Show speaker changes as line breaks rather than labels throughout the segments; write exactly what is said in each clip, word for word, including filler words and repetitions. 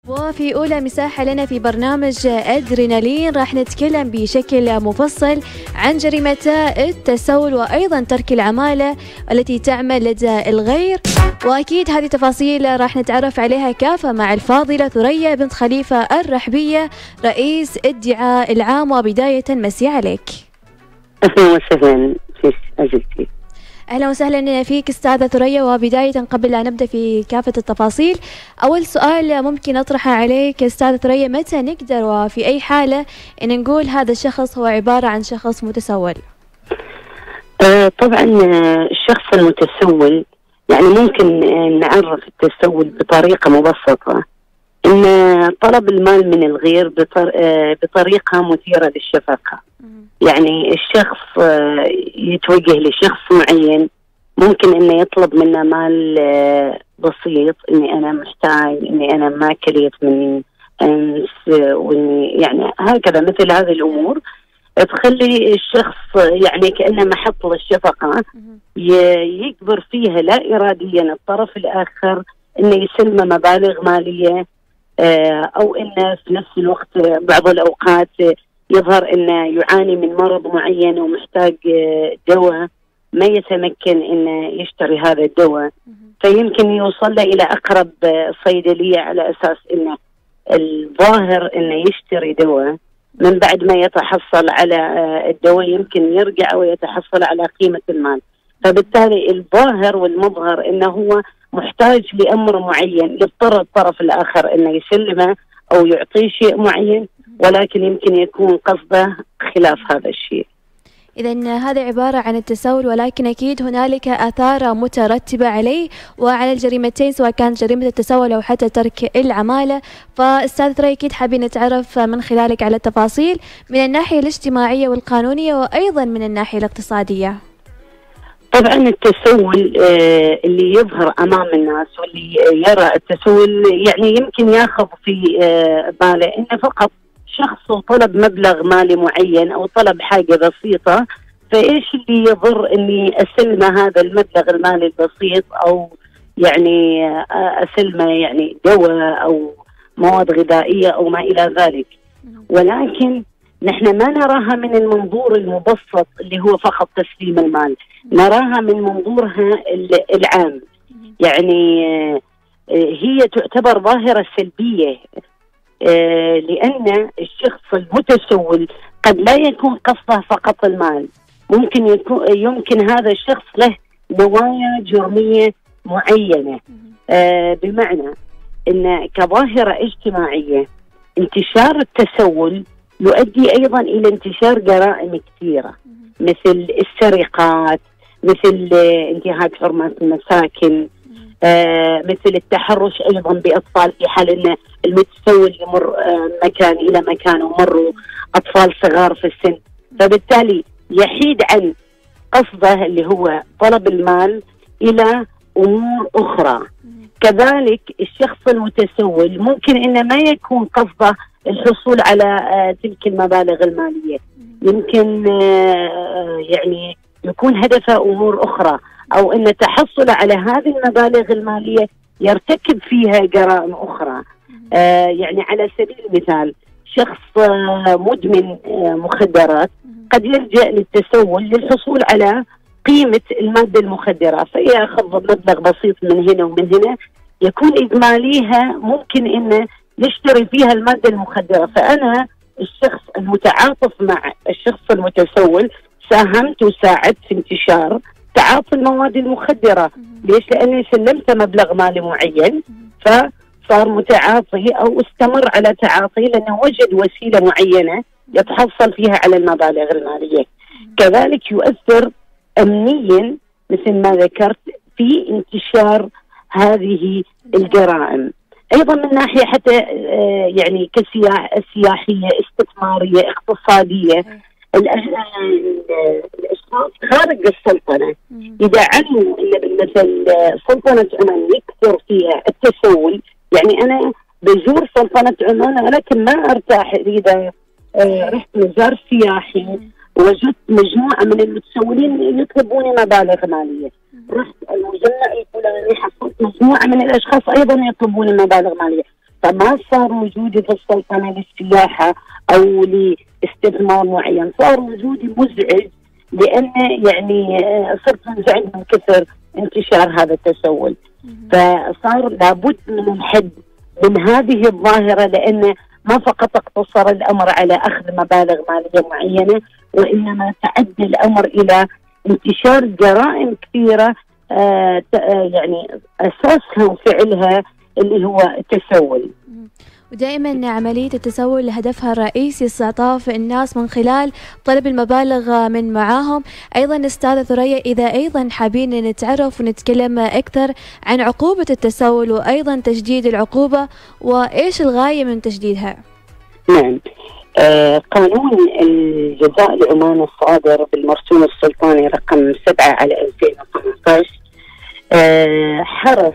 وفي أولى مساحة لنا في برنامج أدرينالين راح نتكلم بشكل مفصل عن جريمتا التسول وأيضا ترك العمالة التي تعمل لدى الغير، وأكيد هذه تفاصيل راح نتعرف عليها كافة مع الفاضلة ثريا بنت خليفة الرحبية رئيس الدعاء العام. وبداية مسي عليك.
أهلا وسهلا فيك أجلتي.
أهلا وسهلا فيك أستاذة ثريا. وبداية قبل لا نبدأ في كافة التفاصيل، أول سؤال ممكن أطرحه عليك أستاذة ثريا، متى نقدر وفي أي حالة إن نقول هذا الشخص هو عبارة عن شخص متسول؟
آه طبعا الشخص المتسول يعني ممكن نعرف التسول بطريقة مبسطة، إن طلب المال من الغير بطر... آه بطريقة مثيرة للشفقة. يعني الشخص يتوجه لشخص معين، ممكن انه يطلب منه مال بسيط، اني انا محتاج، اني انا ما كليت من امس، واني يعني هكذا مثل هذه الامور تخلي الشخص يعني كانه محط للشفقه، يكبر فيها لا اراديا الطرف الاخر انه يسلمه مبالغ ماليه، او انه في نفس الوقت بعض الاوقات يظهر انه يعاني من مرض معين ومحتاج دواء، ما يتمكن انه يشتري هذا الدواء، فيمكن يوصل له الى اقرب صيدليه على اساس انه الظاهر انه يشتري دواء، من بعد ما يتحصل على الدواء يمكن يرجع ويتحصل على قيمه المال، فبالتالي الظاهر والمظهر انه هو محتاج لامر معين، يضطر الطرف الاخر انه يسلمه او يعطيه شيء معين، ولكن يمكن يكون قصده خلاف هذا الشيء.
إذن هذا عبارة عن التسول، ولكن أكيد هنالك آثار مترتبة عليه وعلى الجريمتين، سواء كانت جريمة التسول أو حتى ترك العمالة. فأستاذ ثريا أكيد حابين نتعرف من خلالك على التفاصيل من الناحية الاجتماعية والقانونية وأيضا من الناحية الاقتصادية.
طبعا التسول آه اللي يظهر أمام الناس واللي يرى التسول يعني يمكن ياخذ في آه باله إنه فقط شخص طلب مبلغ مالي معين أو طلب حاجة بسيطة، فإيش اللي يضر إني أسلمه هذا المبلغ المالي البسيط، أو يعني أسلمه يعني دواء أو مواد غذائية أو ما إلى ذلك. ولكن نحن ما نراها من المنظور المبسط اللي هو فقط تسليم المال، نراها من منظورها العام. يعني هي تعتبر ظاهرة سلبية، آه لأن الشخص المتسول قد لا يكون قصده فقط المال، ممكن يكون يمكن هذا الشخص له نوايا جرمية معينة، آه بمعنى أن كظاهرة اجتماعية انتشار التسول يؤدي أيضا إلى انتشار جرائم كثيرة، مثل السرقات، مثل انتهاك حرمات المساكن، آه مثل التحرش أيضا بأطفال، في حال أن المتسول يمر آه مكان إلى مكان ومروا أطفال صغار في السن، فبالتالي يحيد عن قصده اللي هو طلب المال إلى أمور أخرى. كذلك الشخص المتسول ممكن إنه ما يكون قصده الحصول على آه تلك المبالغ المالية، يمكن آه يعني يكون هدفه أمور أخرى، أو أن التحصل على هذه المبالغ المالية يرتكب فيها جرائم أخرى. آه يعني على سبيل المثال شخص آه مدمن آه مخدرات قد يلجأ للتسول للحصول على قيمة المادة المخدرة، فيأخذ مبلغ بسيط من هنا ومن هنا، يكون إجماليها ممكن أنه يشتري فيها المادة المخدرة. فأنا الشخص المتعاطف مع الشخص المتسول ساهمت وساعدت في انتشار تعاطي المواد المخدرة. ليش؟ لأني سلمت مبلغ مالي معين فصار متعاطي أو استمر على تعاطيه، لأنه وجد وسيلة معينة يتحصل فيها على المبالغ المالية. كذلك يؤثر أمنيا مثل ما ذكرت في انتشار هذه الجرائم. أيضا من ناحية حتى يعني كسياحية، استثمارية، اقتصادية، الاشخاص خارج السلطنه اذا علموا ان مثل سلطنه عمان يكثر فيها التسول، يعني انا بزور سلطنه عمان ولكن ما ارتاح اذا آه رحت مزار سياحي وجدت مجموعه من المتسولين يطلبوني مبالغ ماليه، رحت المجمع الفلاني حصلت مجموعه من الاشخاص ايضا يطلبوني مبالغ ماليه، فما صار وجودي في السلطنة للسياحة أو لاستثمار معين، صار وجودي مزعج لأنه يعني صرت منزعج من كثر انتشار هذا التسول. فصار لابد من الحد من هذه الظاهرة، لأن ما فقط اقتصر الأمر على أخذ مبالغ مالية معينة، وإنما تعدى الأمر إلى انتشار جرائم كثيرة آه يعني أساسها وفعلها اللي هو التسول.
ودائما عملية التسول هدفها الرئيسي استعطاف الناس من خلال طلب المبالغ من معاهم. أيضا أستاذة ثريا، إذا أيضا حابين نتعرف ونتكلم أكثر عن عقوبة التسول وأيضا تجديد العقوبة وإيش الغاية من تجديدها؟
نعم، آه قانون الجزاء العماني الصادر بالمرسوم السلطاني رقم سبعة على ألفين وثمانية عشر آه حرص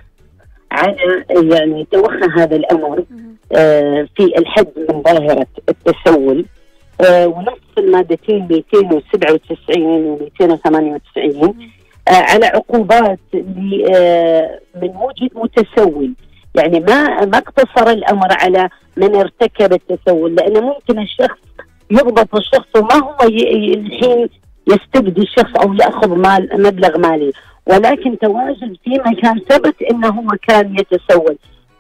على يعني توخى هذا الأمر آه في الحد من ظاهرة التسول، آه ونص المادتين مئتين وسبعة وتسعين و مئتين وثمانية وتسعين آه على عقوبات آه من وجد متسول. يعني ما ما اقتصر الأمر على من ارتكب التسول، لأنه ممكن الشخص يضبط الشخص وما هو الحين يستبدي الشخص أو يأخذ مال مبلغ مالي، ولكن تواجد في مكان ثبت انه هو كان يتسول،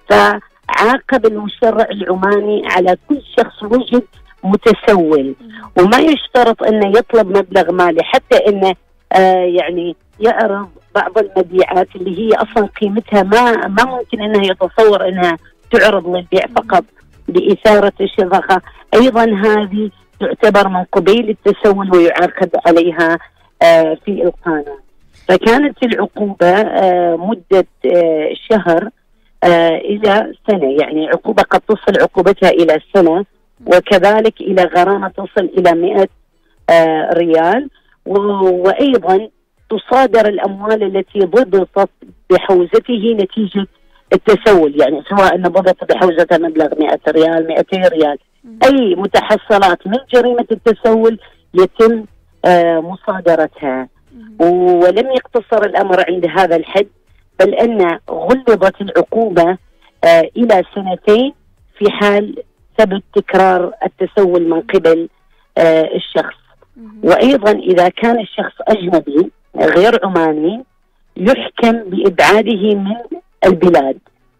فعاقب المشرع العماني على كل شخص وجد متسول، وما يشترط انه يطلب مبلغ مالي، حتى انه آه يعني يعرض بعض المبيعات اللي هي اصلا قيمتها ما ما ممكن انه يتصور انها تعرض للبيع فقط لإثارة الشفقة، ايضا هذه تعتبر من قبيل التسول ويعاقب عليها آه في القانون. فكانت العقوبة آه مدة آه شهر آه إلى سنة، يعني عقوبة قد تصل عقوبتها إلى سنة، وكذلك إلى غرامة تصل إلى مئة آه ريال، وأيضا تصادر الأموال التي ضبطت بحوزته نتيجة التسول، يعني سواء أن ضبط بحوزتها مبلغ مئة ريال مئتين ريال، أي متحصلات من جريمة التسول يتم آه مصادرتها. ولم يقتصر الأمر عند هذا الحد، بل أن غلظت العقوبة آه إلى سنتين في حال ثبت تكرار التسول من قبل آه الشخص. وأيضا إذا كان الشخص أجنبي غير عماني يحكم بإبعاده من البلاد.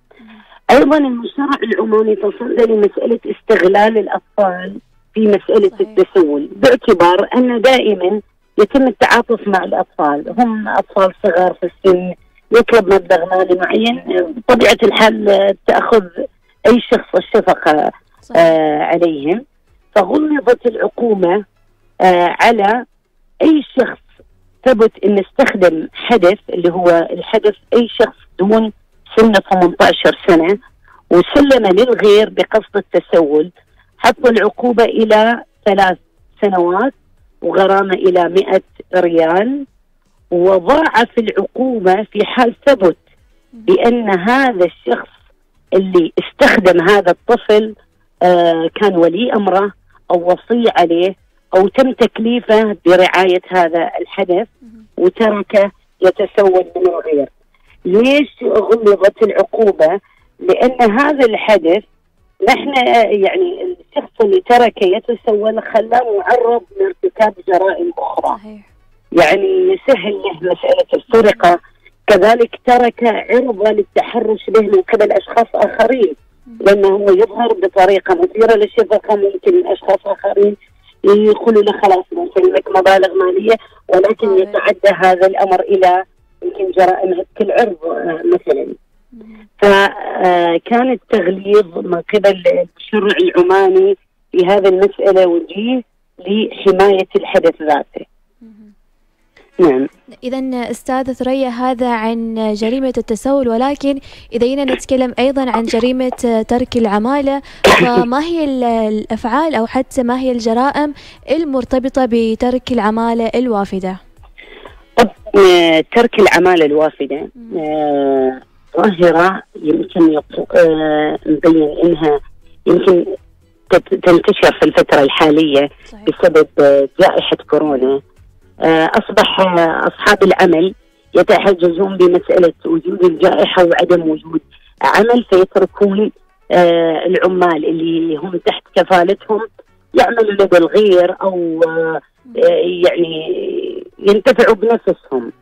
أيضا المشرع العماني تصدى لمسألة استغلال الأطفال في مسألة صحيح. التسول، باعتبار أن دائما يتم التعاطف مع الأطفال، هم أطفال صغار في السن، يطلب مبلغ مالي معين، بطبيعة الحال تأخذ أي شخص الشفقة آه عليهم، فغلظت العقوبة آه على أي شخص ثبت أن استخدم حدث اللي هو الحدث أي شخص دون سن ثمانية عشر سنة وسلم للغير بقصد التسول، حط العقوبة إلى ثلاث سنوات وغرامة إلى مئة ريال، وضاعف العقوبة في حال ثبت بأن هذا الشخص اللي استخدم هذا الطفل آه كان ولي أمره أو وصي عليه أو تم تكليفه برعاية هذا الحدث وتركه يتسول من الغير. ليش غلظت العقوبة؟ لأن هذا الحدث نحن يعني الشخص اللي ترك يتسول خلاه معرض لارتكاب جرائم أخرى صحيح. يعني يسهل له مسألة السرقة، كذلك ترك عرضة للتحرش به من قبل أشخاص آخرين، لأنه هو يظهر بطريقة مثيرة للشفقة، ممكن أشخاص آخرين يقولوا له خلاص نسلمك مبالغ مالية، ولكن يتعدى هذا الأمر إلى يمكن جرائم هتك العرض مثلا. فكان التغليظ من قبل المشرع العماني في هذا المسألة وجيه لحماية الحدث ذاته. نعم.
إذا أستاذة ثريا هذا عن جريمة التسول، ولكن إذا جينا نتكلم أيضا عن جريمة ترك العمالة، فما هي الأفعال أو حتى ما هي الجرائم المرتبطة بترك العمالة الوافدة؟
طب ترك العمالة الوافدة ظاهرة يمكن نبين إنها يمكن تنتشر في الفترة الحالية صحيح. بسبب جائحة كورونا. أصبح أصحاب العمل يتحججون بمسألة وجود الجائحة وعدم وجود عمل، فيتركون آه العمال اللي هم تحت كفالتهم يعملوا لدى الغير أو آه يعني ينتفعوا بنفسهم.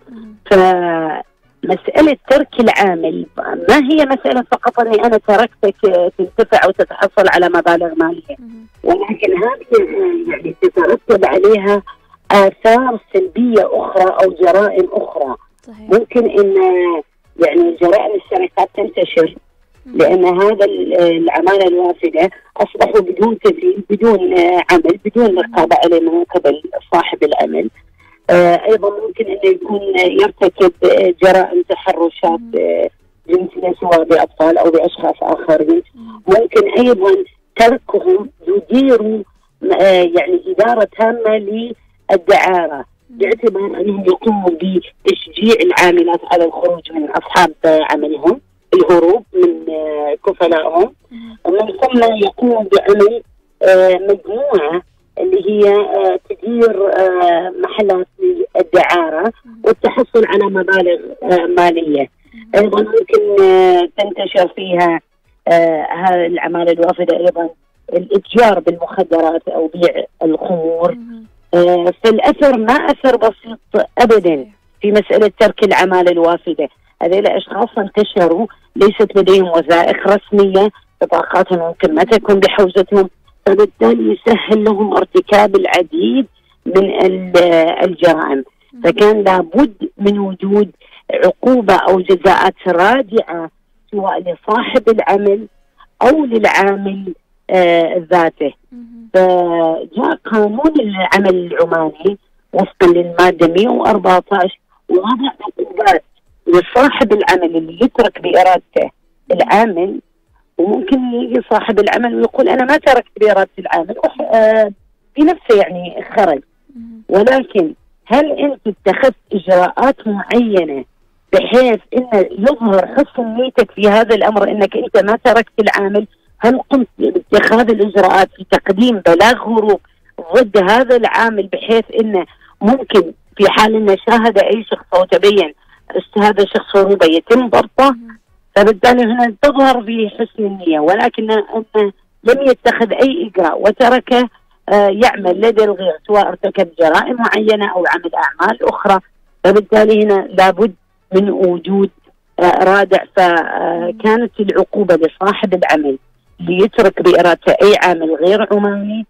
فمسألة ترك العامل ما هي مسألة فقط أني أنا تركتك تنتفع وتتحصل على مبالغ مالية، ولكن هذه يعني تترتب عليها آثار سلبية أخرى أو جرائم أخرى. صحيح. ممكن أن يعني جرائم السرقات تنتشر لأن هذا العمالة الوافدة أصبحوا بدون تدريب، بدون عمل، بدون رقابة عليه من قبل صاحب العمل. آه أيضا ممكن أنه يكون يرتكب جرائم تحرشات آه جنسية سواء بأطفال أو بأشخاص آخرين. ممكن أيضا تركهم يديروا آه يعني إدارة تامة للدعارة باعتبار أنهم يقوموا بتشجيع العاملات على الخروج من أصحاب عملهم، الهروب من كفلائهم، ومن ثم يقوم بعمل مجموعة اللي هي تدير محلات للدعارة والتحصل على مبالغ مالية. أيضا ممكن تنتشر فيها هذه العمالة الوافدة أيضا الإتجار بالمخدرات أو بيع الخمور. فالأثر ما أثر بسيط أبدا في مسألة ترك العمالة الوافدة. هذول الأشخاص انتشروا، ليست لديهم وثائق رسمية، بطاقاتهم ممكن ما تكون بحوزتهم، فبالتالي يسهل لهم ارتكاب العديد من الجرائم. فكان لابد من وجود عقوبة أو جزاءات رادعة سواء لصاحب العمل أو للعامل آه ذاته. فجاء قانون العمل العماني وفقا للمادة مئة وأربعة عشر ووضع عقوبات لصاحب العمل اللي يترك بإرادته العامل. وممكن يجي صاحب العمل ويقول أنا ما تركت بإرادة العامل آه بنفسه يعني خرج، ولكن هل أنت اتخذت إجراءات معينة بحيث أن يظهر حسن نيتك في هذا الأمر أنك أنت ما تركت العامل؟ هل قمت باتخاذ الإجراءات في تقديم بلاغ هروب ضد هذا العامل بحيث أنه ممكن في حال أنه شاهد أي شخص أو تبين هذا الشخص هروبه يتم ضبطه؟ فبالتالي هنا تظهر في حسن النية، ولكن أنه لم يتخذ أي إجراء وتركه آه يعمل لدى الغير سواء ارتكب جرائم معينة أو عمل أعمال أخرى. فبالتالي هنا لابد من وجود آه رادع. فكانت العقوبة لصاحب العمل ليترك بإرادته أي عامل غير عماني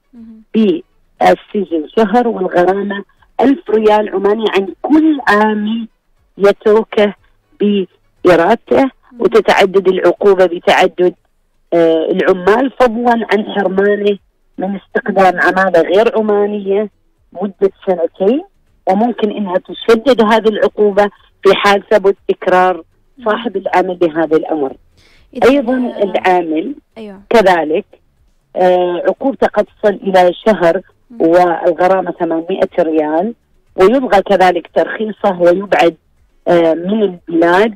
بالسجن شهر والغرامة ألف ريال عماني عن كل عامل يتركه بإرادته، وتتعدد العقوبة بتعدد آه العمال فضلا عن حرمانه من استخدام عمالة غير عمانية مدة سنتين، وممكن انها تشدد هذه العقوبة في حال ثبت تكرار صاحب العمل بهذا الامر. ايضا العامل أيوة. كذلك آه عقوبته قد تصل الى شهر والغرامة ثمانمئة ريال، ويبغى كذلك ترخيصه ويبعد آه من البلاد.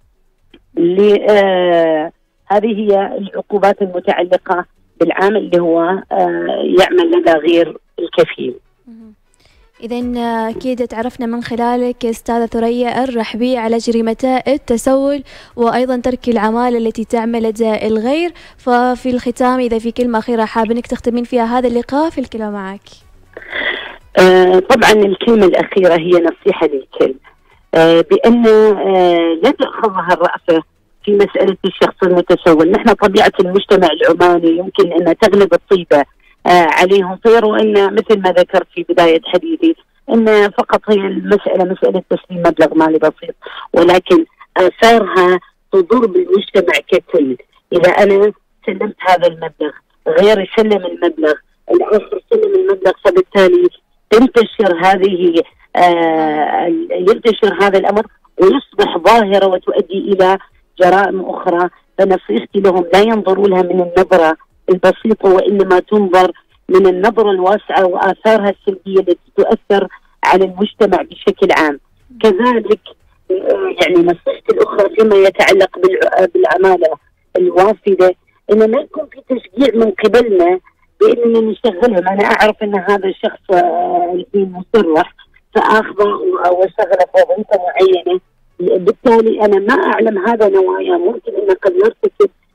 آه هذه هي العقوبات المتعلقة بالعامل اللي هو آه يعمل لدى غير الكفيل.
إذن أكيد تعرفنا من خلالك أستاذة ثريا الرحبي على جريمتا التسول وأيضا ترك العمالة التي تعمل لدى الغير. ففي الختام إذا في كلمة أخيرة حابة إنك تختمين فيها هذا اللقاء، في الكلمة معك.
آه طبعا الكلمة الأخيرة هي نصيحة للكل آه بأن آه لا تأخذها الرأفة في مسألة الشخص المتسول. نحن طبيعة المجتمع العماني يمكن أن تغلب الطيبة آه عليهم، فيروا أن مثل ما ذكرت في بداية حديثي أن فقط هي المسألة مسألة تسليم مبلغ مالي بسيط، ولكن آثارها تضر بالمجتمع ككل. إذا أنا سلمت هذا المبلغ غير يسلم المبلغ الآخر سلم المبلغ، فبالتالي تنتشر هذه آه ينتشر هذا الأمر ويصبح ظاهرة وتؤدي إلى جرائم أخرى. فنصيحتي لهم لا ينظروا لها من النظرة البسيطة، وإنما تنظر من النظرة الواسعة وآثارها السلبية التي تؤثر على المجتمع بشكل عام. كذلك يعني نصيحتي الأخرى فيما يتعلق بالعمالة الوافدة، إن ما يكون في تشجيع من قبلنا بإننا نشغلهم. أنا أعرف أن هذا الشخص الذي مسرح فأخذه وشغله في وظيفة معينة، بالتالي أنا ما أعلم هذا نوايا، ممكن أن قد يرتكب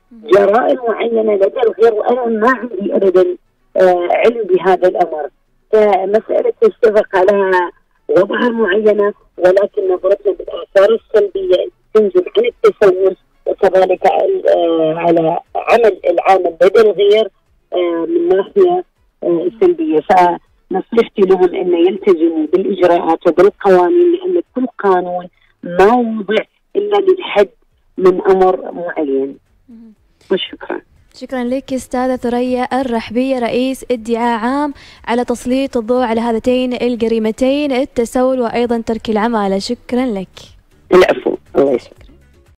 جرائم معينة لدى الغير، وأنا ما عندي أبدا آه علم بهذا الأمر. فمسألة تتفق على وضعها معينة، ولكن نظرتنا بالآثار السلبية تنزل عن التسول، وكذلك آه على عمل العامل لدى الغير آه من ناحية آه سلبية. فنصيحتي لهم أن يلتزموا بالإجراءات وبالقوانين، لأن كل قانون ما وضع إلا للحد من أمر معين. وشكرا.
شكرا لك أستاذة ثريا الرحبية، رئيس ادعاء عام على تسليط الضوء على هذتين الجريمتين، التسول وأيضا ترك العمالة. شكرا لك.
العفو، الله يسلمك.